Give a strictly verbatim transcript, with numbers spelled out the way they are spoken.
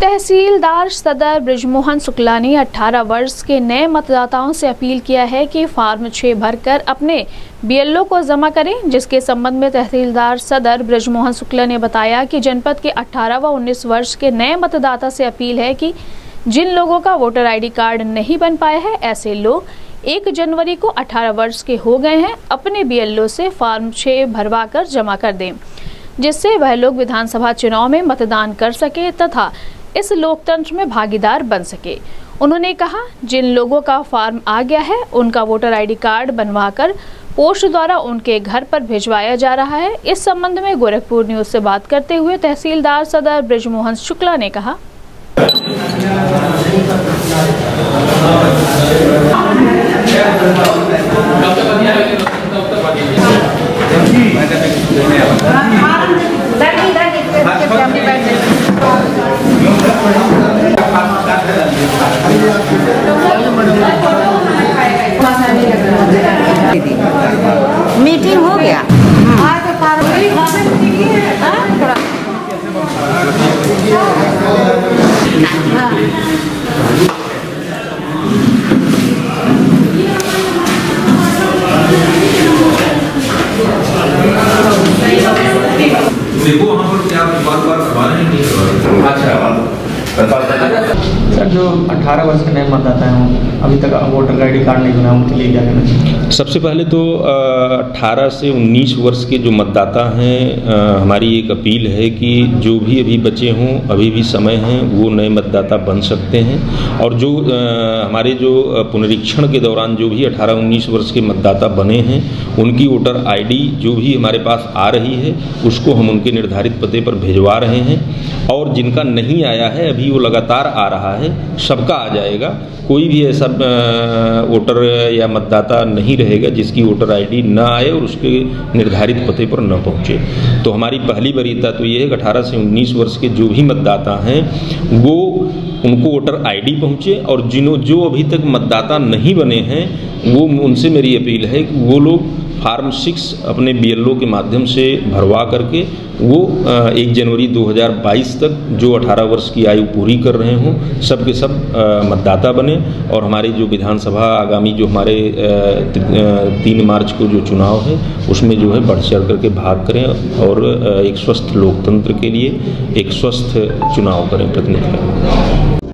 तहसीलदार सदर बृजमोहन शुक्ला ने अठारह वर्ष के नए मतदाताओं से अपील किया है कि फार्म छह भरकर अपने बीएलओ को जमा करें, जिसके संबंध में तहसीलदार सदर बृजमोहन शुक्ला ने बताया कि जनपद के अठारह व उन्नीस वर्ष के नए मतदाता से अपील है कि जिन लोगों का वोटर आईडी कार्ड नहीं बन पाया है, ऐसे लोग एक जनवरी को अठारह वर्ष के हो गए हैं, अपने बीएलओ से फार्म छह भरवा कर जमा कर दें, जिससे वह लोग विधानसभा चुनाव में मतदान कर सके तथा इस लोकतंत्र में भागीदार बन सके। उन्होंने कहा, जिन लोगों का फॉर्म आ गया है उनका वोटर आईडी कार्ड बनवाकर पोस्ट द्वारा उनके घर पर भिजवाया जा रहा है। इस संबंध में गोरखपुर न्यूज से बात करते हुए तहसीलदार सदर बृजमोहन शुक्ला ने कहा, मीटिंग हो गया। देखो वहाँ पर क्या बार बार करवा रहे हैं। अच्छा सर, जो अठारह वर्ष के नए मतदाता हैं अभी तक वोटर आईडी कार्ड नहीं बना, उनके लिए क्या करना चाहिए? सबसे पहले तो अठारह से उन्नीस वर्ष के जो मतदाता हैं, हमारी एक अपील है कि जो भी अभी बचे हों, अभी भी समय है, वो नए मतदाता बन सकते हैं। और जो हमारे जो पुनरीक्षण के दौरान जो भी अठारह उन्नीस वर्ष के मतदाता बने हैं, उनकी वोटर आईडी जो भी हमारे पास आ रही है उसको हम उनके निर्धारित पते पर भिजवा रहे हैं। और जिनका नहीं आया है अभी वो लगातार आ रहा है, सबका आ जाएगा। कोई भी ऐसा वोटर या मतदाता नहीं रहेगा जिसकी वोटर आईडी ना आए और उसके निर्धारित पते पर न पहुंचे। तो हमारी पहली वरीयता तो ये है कि अठारह से उन्नीस वर्ष के जो भी मतदाता हैं वो उनको वोटर आईडी पहुंचे, और जिन्हों जो अभी तक मतदाता नहीं बने हैं वो उनसे मेरी अपील है कि वो लोग फार्म सिक्स अपने बीएलओ के माध्यम से भरवा करके वो एक जनवरी दो हज़ार बाईस तक जो अठारह वर्ष की आयु पूरी कर रहे हों, सब के सब मतदाता बने। और हमारे जो विधानसभा आगामी जो हमारे तीन मार्च को जो चुनाव है उसमें जो है बढ़ चढ़ करके भाग करें और एक स्वस्थ लोकतंत्र के लिए एक स्वस्थ चुनाव करें, प्रतिनिधित्व करें।